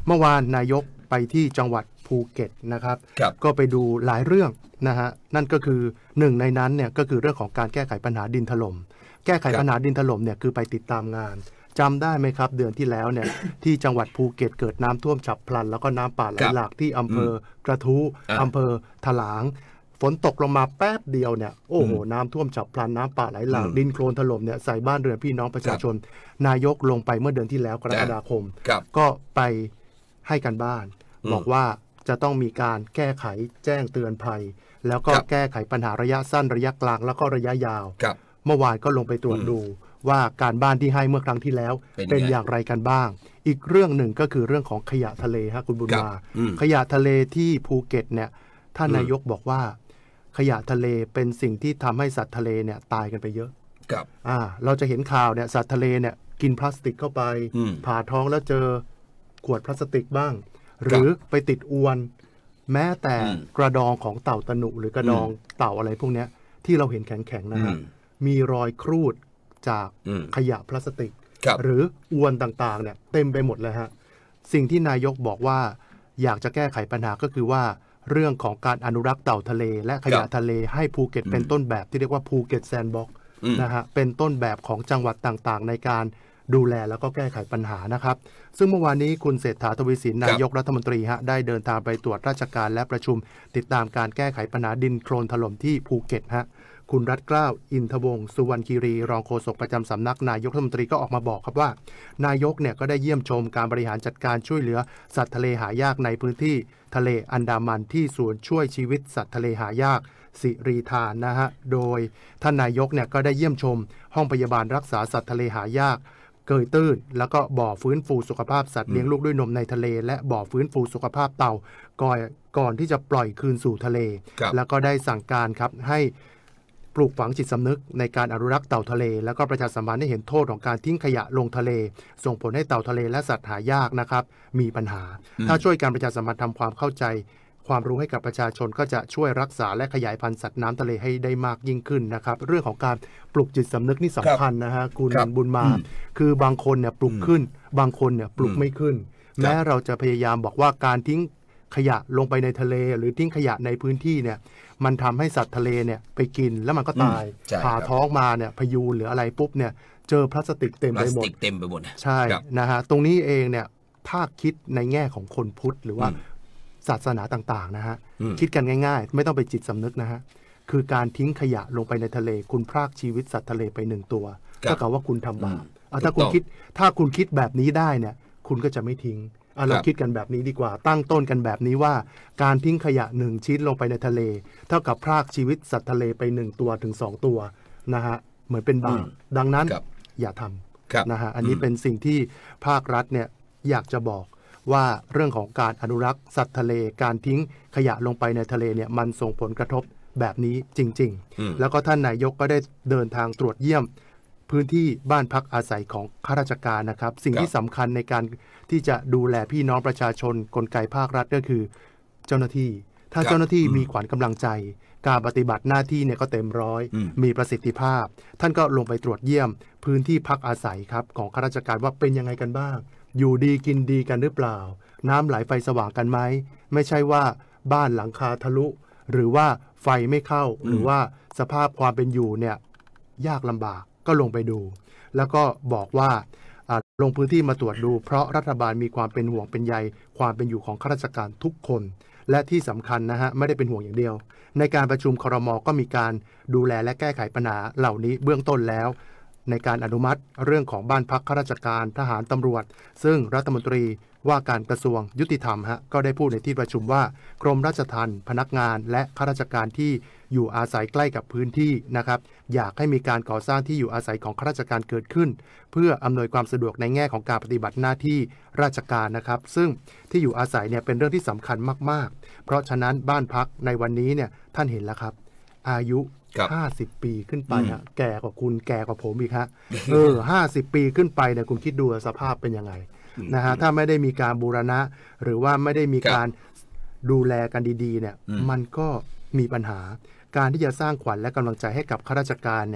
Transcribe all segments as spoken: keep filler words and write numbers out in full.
เมื่อวานนายกไปที่จังหวัดภูเก็ตนะครับก็ไปดูหลายเรื่องนะฮะนั่นก็คือหนึ่งในนั้นเนี่ยก็คือเรื่องของการแก้ไขปัญหาดินถล่มแก้ไขปัญหาดินถล่มเนี่ยคือไปติดตามงานจำได้ไหมครับเดือนที่แล้วเนี่ย ที่จังหวัดภูเก็ตเกิดน้ำท่วมฉับพลันแล้วก็น้ำป่าไหลหลากที่อำเภอกระทู้อำเภอถลางฝนตกลงมาแป๊บเดียวเนี่ยโอ้โหน้ำท่วมฉับพลันน้ำป่าไหลหลากดินโคลนถล่มเนี่ยใส่บ้านเรือนพี่น้องประชาชนนายกลงไปเมื่อเดือนที่แล้วกรกฎาคมก็ไปให้กันบ้านบอกว่าจะต้องมีการแก้ไขแจ้งเตือนภัยแล้วก็แก้ไขปัญหาระยะสั้นระยะกลางแล้วก็ระยะยาวเมื่อวานก็ลงไปตรวจดูว่าการบ้านที่ให้เมื่อครั้งที่แล้วเป็นอย่างไรกันบ้างอีกเรื่องหนึ่งก็คือเรื่องของขยะทะเลฮะคุณบุญมาขยะทะเลที่ภูเก็ตเนี่ยท่านนายกบอกว่าขยะทะเลเป็นสิ่งที่ทำให้สัตว์ทะเลเนี่ยตายกันไปเยอะครับอ่าเราจะเห็นข่าวเนี่ยสัตว์ทะเลเนี่ยกินพลาสติกเข้าไปผ่าท้องแล้วเจอขวดพลาสติกบ้างหรือไปติดอวนแม้แต่กระดองของเต่าตะหนุหรือกระดองเต่าอะไรพวกนี้ที่เราเห็นแข็งๆนะฮะมีรอยครูดจากขยะพลาสติกหรืออวนต่างๆเนี่ยเต็มไปหมดเลยฮะสิ่งที่นายกบอกว่าอยากจะแก้ไขปัญหาก็คือว่าเรื่องของการอนุรักษ์เต่าทะเลและขยะทะเลให้ภูเก็ตเป็นต้นแบบที่เรียกว่าภูเก็ตแซนด์บ็อกซ์นะฮะเป็นต้นแบบของจังหวัดต่างๆในการดูแลแล้วก็แก้ไขปัญหานะครับซึ่งเมื่อวานนี้คุณเศรษฐาทวีสินนายกรัฐมนตรีฮะได้เดินทางไปตรวจราชการและประชุมติดตามการแก้ไขปัญหาดินโคลนถล่มที่ภูเก็ตฮะคุณรัตเกล้าอินทวงศ์สุวรรณคีรีรองโฆษกประจำสำนักนายกรัฐมนตรีก็ออกมาบอกครับว่านายกเนี่ยก็ได้เยี่ยมชมการบริหารจัดการช่วยเหลือสัตว์ทะเลหายากในพื้นที่ทะเลอันดามันที่ศูนย์ช่วยชีวิตสัตว์ทะเลหายากสิริธานนะฮะโดยท่านนายกเนี่ยก็ได้เยี่ยมชมห้องพยาบาลรักษาสัตว์ทะเลหายากเกยตื้นแล้วก็บ่อฟื้นฟูสุขภาพสัตว์เลี้ยงลูกด้วยนมในทะเลและบ่อฟื้นฟูสุขภาพเต่าก่อนก่อนที่จะปล่อยคืนสู่ทะเลแล้วก็ได้สั่งการครับให้ปลูกฝังจิตสำนึกในการอนุรักษ์เต่าทะเลแล้วก็ประชาสัมพันธ์ให้เห็นโทษของการทิ้งขยะลงทะเลส่งผลให้เต่าทะเลและสัตว์หายากนะครับมีปัญหาถ้าช่วยการประชาสัมพันธ์ทำความเข้าใจความรู้ให้กับประชาชนก็จะช่วยรักษาและขยายพันธุ์สัตว์น้ำทะเลให้ได้มากยิ่งขึ้นนะครับเรื่องของการปลุกจิตสำนึกนี่สำคัญนะฮะคุณบุญมาคือบางคนเนี่ยปลุกขึ้นบางคนเนี่ยปลุกไม่ขึ้นแม้เราจะพยายามบอกว่าการทิ้งขยะลงไปในทะเลหรือทิ้งขยะในพื้นที่เนี่ยมันทำให้สัตว์ทะเลเนี่ยไปกินแล้วมันก็ตายผ่าท้องมาเนี่ยพยูนหรืออะไรปุ๊บเนี่ยเจอพลาสติกเต็มไปหมดเต็มไปหมดใช่นะฮะตรงนี้เองเนี่ยถ้าคิดในแง่ของคนพุทธหรือว่าศาสนาต่างๆนะฮะคิดกันง่ายๆไม่ต้องไปจิตสำนึกนะฮะคือการทิ้งขยะลงไปในทะเลคุณพรากชีวิตสัตว์ทะเลไปหนึ่งตัวเท่ากับว่าคุณทำบาปถ้าคุณคิดถ้าคุณคิดแบบนี้ได้เนี่ยคุณก็จะไม่ทิ้งเราคิดกันแบบนี้ดีกว่าตั้งต้นกันแบบนี้ว่าการทิ้งขยะหนึ่งชิ้นลงไปในทะเลเท่ากับพรากชีวิตสัตว์ทะเลไปหนึ่งตัวถึงสองตัวนะฮะเหมือนเป็นบาปดังนั้นอย่าทำนะฮะอันนี้เป็นสิ่งที่ภาครัฐเนี่ยอยากจะบอกว่าเรื่องของการอนุรักษ์สัตว์ทะเลการทิ้งขยะลงไปในทะเลเนี่ยมันส่งผลกระทบแบบนี้จริงๆแล้วก็ท่านนายกก็ได้เดินทางตรวจเยี่ยมพื้นที่บ้านพักอาศัยของข้าราชการนะครับสิ่งที่สำคัญในการที่จะดูแลพี่น้องประชาชนกลไกภาครัฐก็คือเจ้าหน้าที่ถ้าเจ้าหน้าที่มีขวัญกำลังใจการปฏิบัติหน้าที่เนี่ยก็เต็มร้อยมีประสิทธิภาพท่านก็ลงไปตรวจเยี่ยมพื้นที่พักอาศัยครับของข้าราชการว่าเป็นยังไงกันบ้างอยู่ดีกินดีกันหรือเปล่าน้ำไหลไฟสว่างกันไหมไม่ใช่ว่าบ้านหลังคาทะลุหรือว่าไฟไม่เข้าหรือว่าสภาพความเป็นอยู่เนี่ยยากลำบากก็ลงไปดูแล้วก็บอกว่าลงพื้นที่มาตรวจดูเพราะรัฐบาลมีความเป็นห่วงเป็นใยความเป็นอยู่ของข้าราชการทุกคนและที่สำคัญนะฮะไม่ได้เป็นห่วงอย่างเดียวในการประชุมครม.ก็มีการดูแลและแก้ไขปัญหาเหล่านี้เบื้องต้นแล้วในการอนุมัติเรื่องของบ้านพักข้าราชการทหารตำรวจซึ่งรัฐมนตรีว่าการกระทรวงยุติธรรมฮะก็ได้พูดในที่ประชุมว่ากรมราชทัณฑ์พนักงานและข้าราชการที่อยู่อาศัยใกล้กับพื้นที่นะครับอยากให้มีการก่อสร้างที่อยู่อาศัยของข้าราชการเกิดขึ้นเพื่ออำนวยความสะดวกในแง่ของการปฏิบัติหน้าที่ราชการนะครับซึ่งที่อยู่อาศัยเนี่ยเป็นเรื่องที่สำคัญมากๆเพราะฉะนั้นบ้านพักในวันนี้เนี่ยท่านเห็นแล้วครับอายุห้าสิบปีขึ้นไปฮะแก่กว่าคุณแก่กว่าผมอีกฮะเออห้าสิบปีขึ้นไปเนี่ยคุณคิดดูสภาพเป็นยังไงนะฮะถ้าไม่ได้มีการบูรณะหรือว่าไม่ได้มีการดูแลกันดีๆเนี่ยมันก็มีปัญหาการที่จะสร้างขวัญและกำลังใจให้กับข้าราชการเนี่ย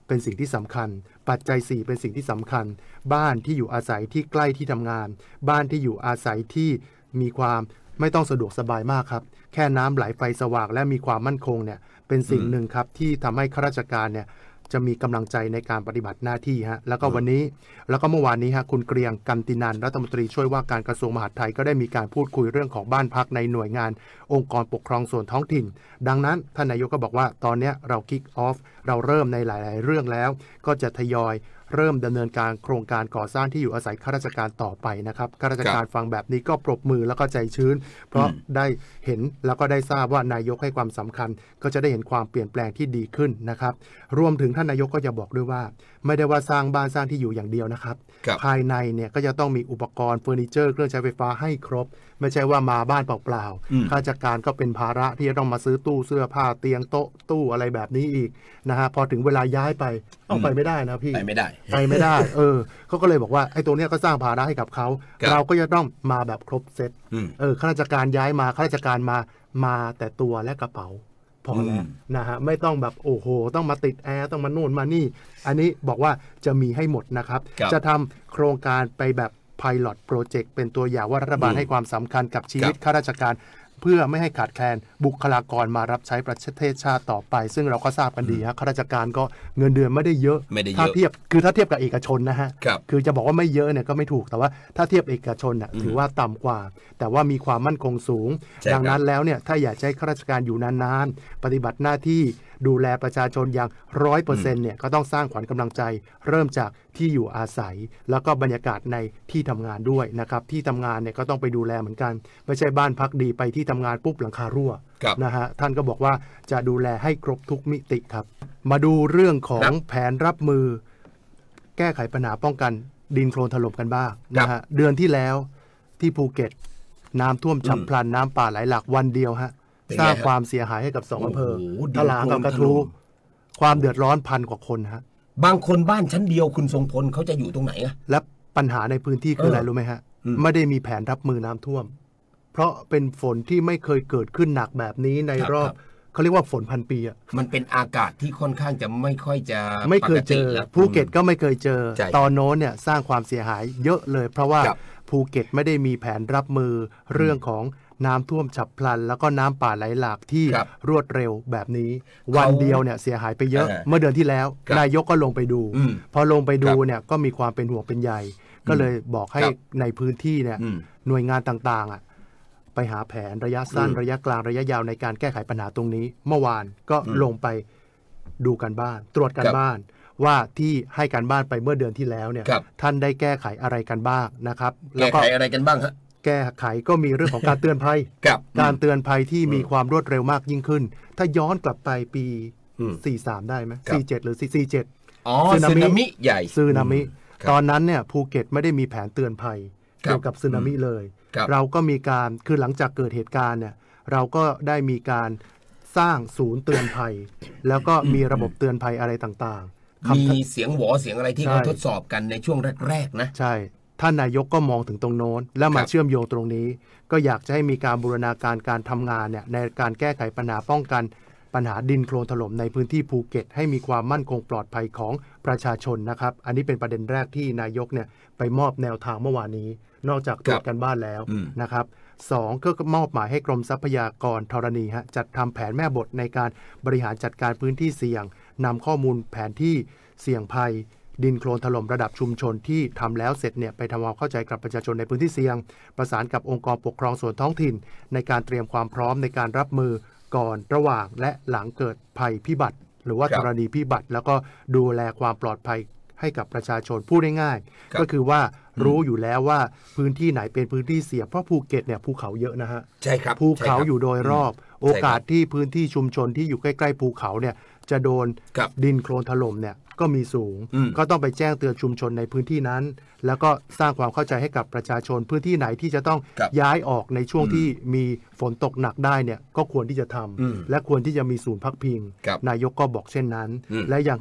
เป็นสิ่งที่สำคัญปัจจัยสี่เป็นสิ่งที่สำคัญบ้านที่อยู่อาศัยที่ใกล้ที่ทำงานบ้านที่อยู่อาศัยที่มีความไม่ต้องสะดวกสบายมากครับแค่น้ำไหลไฟสว่างและมีความมั่นคงเนี่ยเป็นสิ่งหนึ่งครับที่ทำให้ข้าราชการเนี่ยจะมีกำลังใจในการปฏิบัติหน้าที่ฮะแล้วก็วันนี้แล้วก็เมื่อวานนี้ฮะคุณเกรียงกันตินันท์รัฐมนตรีช่วยว่าการกระทรวงมหาดไทยก็ได้มีการพูดคุยเรื่องของบ้านพักในหน่วยงานองค์กรปกครองส่วนท้องถิ่นดังนั้นท่านนายกก็บอกว่าตอนนี้เราคิกออฟเราเริ่มในหลายๆเรื่องแล้วก็จะทยอยเริ่มดำเนินการโครงการก่อสร้างที่อยู่อาศัยข้าราชการต่อไปนะครับข้าราชการฟังแบบนี้ก็ปรบมือแล้วก็ใจชื้นเพราะได้เห็นแล้วก็ได้ทราบว่านายกให้ความสำคัญก็จะได้เห็นความเปลี่ยนแปลงที่ดีขึ้นนะครับรวมถึงท่านนายกก็จะบอกด้วยว่าไม่ได้ว่าสร้างบ้านสร้างที่อยู่อย่างเดียวนะครับภายในเนี่ยก็จะต้องมีอุปกรณ์เฟอร์นิเจอร์เครื่องใช้ไฟฟ้าให้ครบไม่ใช่ว่ามาบ้านเปล่าๆข้าราชการก็เป็นภาระที่จะต้องมาซื้อตู้เสื้อผ้าเตียงโต๊ะตู้อะไรแบบนี้อีกนะฮะพอถึงเวลาย้ายไปเอาไปไม่ได้นะพี่ไปไม่ได้ไปไม่ได้เออเขาก็เลยบอกว่าไอ้ตัวเนี้ยก็สร้างภาระให้กับเขาเราก็จะต้องมาแบบครบเซตเออข้าราชการย้ายมาข้าราชการมามาแต่ตัวและกระเป๋าพอแล้วนะฮะไม่ต้องแบบโอ้โหต้องมาติดแอร์ต้องมาโน่นมานี่อันนี้บอกว่าจะมีให้หมดนะครับจะทำโครงการไปแบบ Pilot Project เป็นตัวอย่างว่ารัฐบาลให้ความสำคัญกับชีวิตข้าราชการเพื่อไม่ให้ขาดแคลนบุคลากรมารับใช้ประเทศชาติต่อไปซึ่งเราก็ทราบกันดีฮะข้าราชการก็เงินเดือนไม่ได้เยอะถ้าเทียบคือถ้าเทียบกับเอกชนนะฮะคือจะบอกว่าไม่เยอะเนี่ยก็ไม่ถูกแต่ว่าถ้าเทียบเอกชนน่ะถือว่าต่ำกว่าแต่ว่ามีความมั่นคงสูงดังนั้นแล้วเนี่ยถ้าอยากให้ข้าราชการอยู่นานๆปฏิบัติหน้าที่ดูแลประชาชนอย่าง ร้อยเปอร์เซ็นต์ เนี่ยก็ต้องสร้างขวัญกำลังใจเริ่มจากที่อยู่อาศัยแล้วก็บรรยากาศในที่ทำงานด้วยนะครับที่ทำงานเนี่ยก็ต้องไปดูแลเหมือนกันไม่ใช่บ้านพักดีไปที่ทำงานปุ๊บหลังคารั่วนะฮะท่านก็บอกว่าจะดูแลให้ครบทุกมิติครับมาดูเรื่องของแผนรับมือแก้ไขปัญหาป้องกันดินโคลนถล่มกันบ้างนะฮะเดือนที่แล้วที่ภูเก็ตน้ำท่วมฉับพลันน้ำป่าไหลหลากวันเดียวฮะสร้างความเสียหายให้กับสองอำเภอถลางกับกระทู้ความเดือดร้อนพันกว่าคนฮะบางคนบ้านชั้นเดียวคุณทรงพลเขาจะอยู่ตรงไหนอะและปัญหาในพื้นที่คืออะไรรู้ไหมฮะไม่ได้มีแผนรับมือน้ำท่วมเพราะเป็นฝนที่ไม่เคยเกิดขึ้นหนักแบบนี้ในรอบเขาเรียกว่าฝนพันปีอ่ะมันเป็นอากาศที่ค่อนข้างจะไม่ค่อยจะไม่เคยเจอภูเก็ตก็ไม่เคยเจอตอนโน้นเนี่ยสร้างความเสียหายเยอะเลยเพราะว่าภูเก็ตไม่ได้มีแผนรับมือเรื่องของน้ำท่วมฉับพลันแล้วก็น้ำป่าไหลหลากที่รวดเร็วแบบนี้วันเดียวเนี่ยเสียหายไปเยอะเมื่อเดือนที่แล้วนายกก็ลงไปดูพอลงไปดูเนี่ยก็มีความเป็นห่วงเป็นใยก็เลยบอกให้ในพื้นที่เนี่ยหน่วยงานต่างๆอ่ะไปหาแผนระยะสั้นระยะกลางระยะยาวในการแก้ไขปัญหาตรงนี้เมื่อวานก็ลงไปดูกันบ้านตรวจกันบ้านว่าที่ให้การบ้านไปเมื่อเดือนที่แล้วเนี่ยท่านได้แก้ไขอะไรกันบ้างนะครับแก้ไขอะไรกันบ้างฮะแก้ไขก็มีเรื่องของการเตือนภัยการเตือนภัยที่มีความรวดเร็วมากยิ่งขึ้นถ้าย้อนกลับไปปีสี่สิบสามได้ไหมสี่สิบเจ็ดหรือสี่สิบเจ็ดอ๋อสึนามิใหญ่สึนามิตอนนั้นเนี่ยภูเก็ตไม่ได้มีแผนเตือนภัยเกี่ยวกับสึนามิเลยเราก็มีการคือหลังจากเกิดเหตุการณ์เนี่ยเราก็ได้มีการสร้างศูนย์เตือนภัยแล้วก็มีระบบเตือนภัยอะไรต่างๆมีเสียงหวอเสียงอะไรที่เขาทดสอบกันในช่วงแรกๆนะใช่ท่านนายกก็มองถึงตรงโน้นแล้วมาเชื่อมโยงตรงนี้ก็อยากจะให้มีการบูรณาการการทำงานเนี่ยในการแก้ไขปัญหาป้องกันปัญหาดินโคลนถล่มในพื้นที่ภูเก็ตให้มีความมั่นคงปลอดภัยของประชาชนนะครับอันนี้เป็นประเด็นแรกที่นายกเนี่ยไปมอบแนวทางเมื่อวานนี้นอกจากตรวจกันบ้านแล้วนะครับสองก็มอบหมายให้กรมทรัพยากรธรณีฮะจัดทำแผนแม่บทในการบริหารจัดการพื้นที่เสี่ยงนำข้อมูลแผนที่เสี่ยงภัยดินโคลนถล่มระดับชุมชนที่ทำแล้วเสร็จเนี่ยไปทำความเข้าใจกับประชาชนในพื้นที่เสี่ยงประสานกับองค์กรปกครองส่วนท้องถิ่นในการเตรียมความพร้อมในการรับมือก่อนระหว่างและหลังเกิดภัยพิบัติหรือว่าธรณีพิบัติแล้วก็ดูแลความปลอดภัยให้กับประชาชนพูดง่ายๆก็คือว่ารู้อยู่แล้วว่าพื้นที่ไหนเป็นพื้นที่เสี่ยงเพราะภูเก็ตเนี่ยภูเขาเยอะนะฮะใช่ครับภูเขาอยู่โดยรอบโอกาสที่พื้นที่ชุมชนที่อยู่ใกล้ๆภูเขาเนี่ยจะโดนดินโคลนถล่มเนี่ยก็มีสูงก็ต้องไปแจ้งเตือนชุมชนในพื้นที่นั้นแล้วก็สร้างความเข้าใจให้กับประชาชนพื้นที่ไหนที่จะต้องย้ายออกในช่วงที่มีฝนตกหนักได้เนี่ยก็ควรที่จะทำและควรที่จะมีศูนย์พักพิงนายกก็บอกเช่นนั้นและยังให้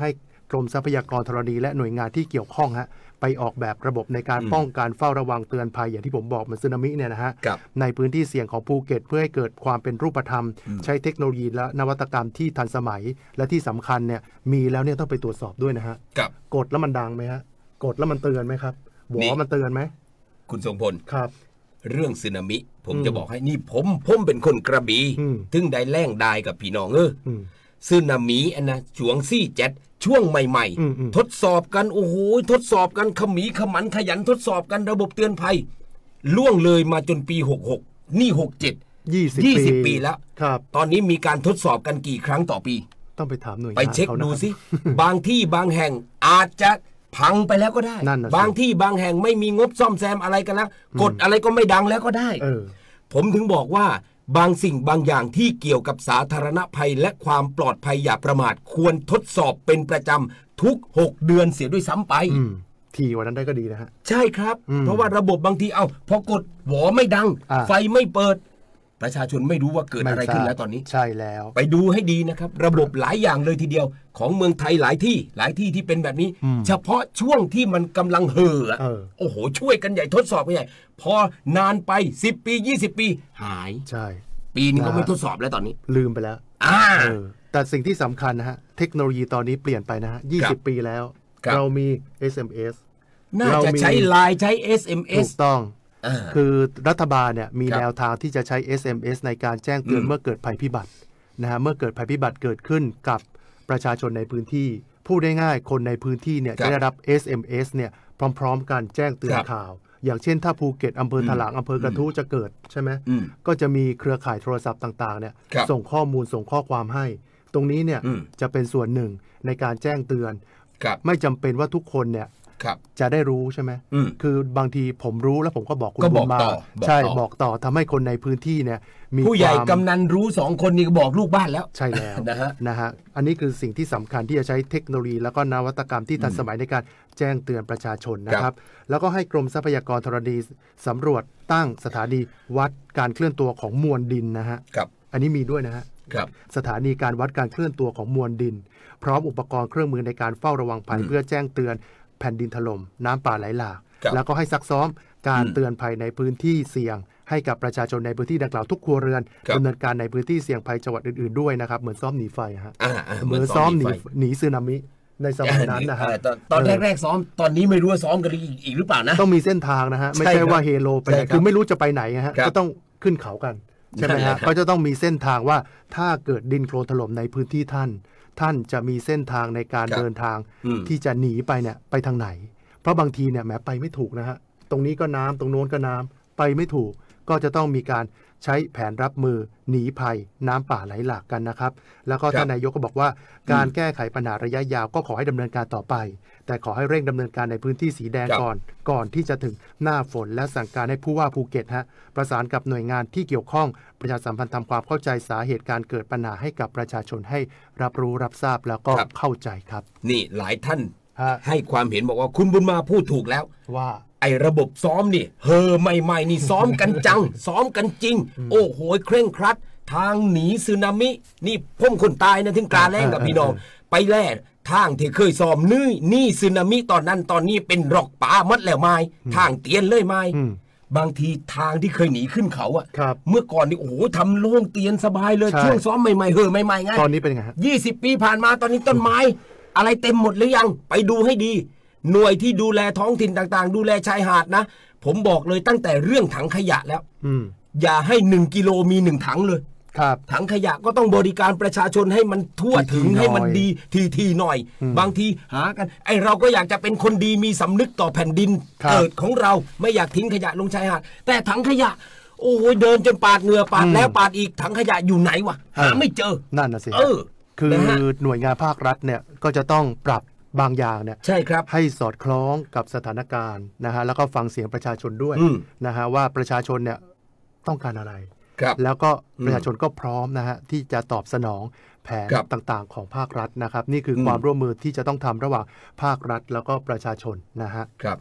กรมทรัพยากรธรณีและหน่วยงานที่เกี่ยวข้องฮะไปออกแบบระบบในการป้องกันเฝ้าระวังเตือนภัยอย่างที่ผมบอกมันสึนามิเนี่ยนะฮะในพื้นที่เสี่ยงของภูเก็ตเพื่อให้เกิดความเป็นรูปธรรมใช้เทคโนโลยีและนวัตกรรมที่ทันสมัยและที่สำคัญเนี่ยมีแล้วเนี่ยต้องไปตรวจสอบด้วยนะฮะกดแล้วมันดังไหมฮะกดแล้วมันเตือนไหมครับบอกว่ามันเตือนไหมคุณทรงพลครับเรื่องสึนามิผมจะบอกให้นี่ผมผมเป็นคนกระบี่ถึงได้แล่งได้กับพี่น้องเออสึนามิอันนะช่วงซี่เจ็ดช่วงใหม่ๆทดสอบกันโอ้โหทดสอบกันขมีขมันขยันทดสอบกันระบบเตือนภัยล่วงเลยมาจนปีหกหกนี่หกเจ็ด ยี่สิบ ยี่สิบปีแล้วตอนนี้มีการทดสอบกันกี่ครั้งต่อปีต้องไปถามหน่วยงานไปเช็คดูสิบางที่บางแห่งอาจจะพังไปแล้วก็ได้บางที่บางแห่งไม่มีงบซ่อมแซมอะไรกันแล้วกดอะไรก็ไม่ดังแล้วก็ได้ผมถึงบอกว่าบางสิ่งบางอย่างที่เกี่ยวกับสาธารณภัยและความปลอดภัยอย่าประมาทควรทดสอบเป็นประจำทุกหกเดือนเสียด้วยซ้ำไปทีวันนั้นได้ก็ดีนะฮะใช่ครับเพราะว่าระบบบางทีเอาพอกดหวอไม่ดังไฟไม่เปิดประชาชนไม่รู้ว่าเกิดอะไรขึ้นแล้วตอนนี้ใช่แล้วไปดูให้ดีนะครับระบบหลายอย่างเลยทีเดียวของเมืองไทยหลายที่หลายที่ที่เป็นแบบนี้เฉพาะช่วงที่มันกำลังเห่อโอ้โหช่วยกันใหญ่ทดสอบกันใหญ่พอนานไปสิบปียี่สิบปีหายใช่ปีนี้ก็ไม่ทดสอบแล้วตอนนี้ลืมไปแล้วอ่าแต่สิ่งที่สำคัญนะฮะเทคโนโลยีตอนนี้เปลี่ยนไปนะฮะยี่สิบปีแล้วเรามี เอส เอ็ม เอสน่าจะใช้ไลน์ใช้ เอส เอ็ม เอสถูกต้องคือรัฐบาลเนี่ยมีแนวทางที่จะใช้ เอส เอ็ม เอส ในการแจ้งเตือนเมื่อเกิดภัยพิบัตินะฮะเมื่อเกิดภัยพิบัติเกิดขึ้นกับประชาชนในพื้นที่พูดได้ง่ายคนในพื้นที่เนี่ยจะได้รับ เอส เอ็ม เอส เนี่ยพร้อมๆกันแจ้งเตือนข่าวอย่างเช่นถ้าภูเก็ตอำเภอถลางอำเภอกระทู้จะเกิดใช่ไหมก็จะมีเครือข่ายโทรศัพท์ต่างๆเนี่ยส่งข้อมูลส่งข้อความให้ตรงนี้เนี่ยจะเป็นส่วนหนึ่งในการแจ้งเตือนไม่จำเป็นว่าทุกคนเนี่ยจะได้รู้ใช่ไหมคือบางทีผมรู้แล้วผมก็บอกคุณบุญมาใช่บอกต่อทำให้คนในพื้นที่เนี่ยมีผู้ใหญ่กำนันรู้สองคนนี่ก็บอกลูกบ้านแล้วใช่แล้วนะฮะนะฮะอันนี้คือสิ่งที่สำคัญที่จะใช้เทคโนโลยีแล้วก็นวัตกรรมที่ทันสมัยในการแจ้งเตือนประชาชนนะครับแล้วก็ให้กรมทรัพยากรธรณีสำรวจตั้งสถานีวัดการเคลื่อนตัวของมวลดินนะฮะอันนี้มีด้วยนะฮะสถานีการวัดการเคลื่อนตัวของมวลดินพร้อมอุปกรณ์เครื่องมือในการเฝ้าระวังภัยเพื่อแจ้งเตือนแผ่นดินถล่มน้ำป่าไหลหลากแล้วก็ให้ซักซ้อมการเตือนภัยในพื้นที่เสี่ยงให้กับประชาชนในพื้นที่ดังกล่าวทุกครัวเรือนดำเนินการในพื้นที่เสี่ยงภัยจังหวัดอื่นๆด้วยนะครับเหมือนซ้อมหนีไฟฮะเหมือนซ้อมหนีหนีสึนามิในสมัยนั้นนะฮะตอนแรกๆซ้อมตอนนี้ไม่รู้ว่าซ้อมกันอีกหรือเปล่านะต้องมีเส้นทางนะฮะไม่ใช่ว่าเฮโลไปไหนคือไม่รู้จะไปไหนฮะก็ต้องขึ้นเขากันใช่ไหมฮะเขาจะต้องมีเส้นทางว่าถ้าเกิดดินโคลนถล่มในพื้นที่ท่านท่านจะมีเส้นทางในการเดินทางที่จะหนีไปเนี่ยไปทางไหนเพราะบางทีเนี่ยแหมไปไม่ถูกนะฮะตรงนี้ก็น้ำตรงโน้นก็น้ำไปไม่ถูกก็จะต้องมีการใช้แผนรับมือหนีภัยน้ำป่าไหลหลากกันนะครับแล้วก็ท่านนายกก็บอกว่าการแก้ไขปัญหาระยะยาวก็ขอให้ดำเนินการต่อไปแต่ขอให้เร่งดำเนินการในพื้นที่สีแดงก่อนก่อนที่จะถึงหน้าฝนและสั่งการให้ผู้ว่าภูเก็ตฮะประสานกับหน่วยงานที่เกี่ยวข้องประชาสัมพันธ์ทำความเข้าใจสาเหตุการเกิดปัญหาให้กับประชาชนให้รับรู้รับทราบแล้วก็เข้าใจครับนี่หลายท่านให้ความเห็นบอกว่าคุณบุญมาพูดถูกแล้วว่าไอ้ระบบซ้อมนี่เฮอใหม่ๆนี่ซ้อมกันจัง ซ้อมกันจริงโอ้โหเคร่งครัดทางหนีสึนามินี่พ่มคนตายนะถึงกาแรงกับพี่น้องไปแล่ทางที่เคยซ้อมนี่นี่สึนามิตอนนั้นตอนนี้เป็นรอกป่ามัดแล้วไม้ทางเตียนเลยไม้บางทีทางที่เคยหนีขึ้นเขาอะเมื่อก่อนนี่โอ้โหทำโล่งเตียนสบายเลยช่วงซ้อมใหม่ๆเฮอใหม่ๆไงตอนนี้เป็นไงฮะยี่สิบปีผ่านมาตอนนี้ต้นไม้อะไรเต็มหมดหรือยังไปดูให้ดีหน่วยที่ดูแลท้องถิ่นต่างๆดูแลชายหาดนะผมบอกเลยตั้งแต่เรื่องถังขยะแล้วอย่าให้หนึ่งกิโลมีหนึ่งถังเลยถังขยะก็ต้องบริการประชาชนให้มันทั่วถึงให้มันดีทีๆหน่อยบางทีหากันไอเราก็อยากจะเป็นคนดีมีสำนึกต่อแผ่นดินเกิดของเราไม่อยากทิ้งขยะลงชายหาดแต่ถังขยะโอ้ยเดินจนปาดเหงื่อปาดแล้วปาดอีกถังขยะอยู่ไหนวะหาไม่เจอนั่นน่ะสิเออคือหน่วยงานภาครัฐเนี่ยก็จะต้องปรับบางอย่างเนี่ยใช่ครับให้สอดคล้องกับสถานการณ์นะฮะแล้วก็ฟังเสียงประชาชนด้วยนะฮะว่าประชาชนเนี่ยต้องการอะไรแล้วก็ประชาชนก็พร้อมนะฮะที่จะตอบสนองแผนต่างๆของภาครัฐนะครับนี่คือความร่วมมือที่จะต้องทำระหว่างภาครัฐแล้วก็ประชาชนนะฮะ